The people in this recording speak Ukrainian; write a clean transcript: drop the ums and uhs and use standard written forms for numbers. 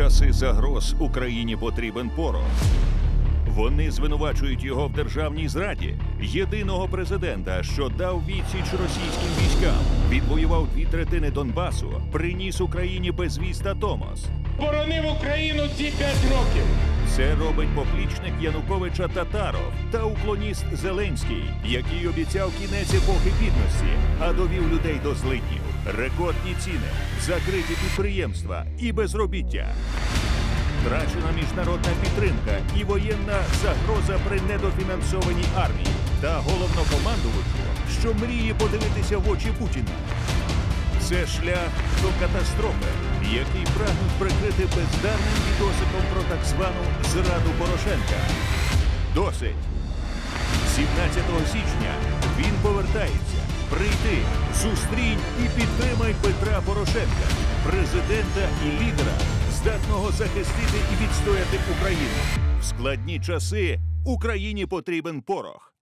часи загроз Україні потрібен порох. Вони звинувачують його в державній зраді, єдиного президента, що дав відсіч російським військам, відвоював 2/3 Донбасу, приніс Україні безвіз та Томос. Боронив Україну ці 5 років. Це робить поплічник Януковича Татаров та уклоніст Зеленський, який обіцяв кінець епохи бідності, а довів людей до злиднів. Рекордні ціни, закриті підприємства і безробіття. Втрачена міжнародна підтримка і воєнна загроза при недофінансованій армії та головнокомандувачу, що мріє подивитися в очі Путіна. Це шлях до катастрофи, який прагнуть прикрити бездарним відосиком про так звану зраду Порошенка. Досить! 17 січня він повертається. Прийди, зустрінь і підтримай Петра Порошенка, президента і лідера, здатного захистити і відстояти Україну. В складні часи Україні потрібен порох.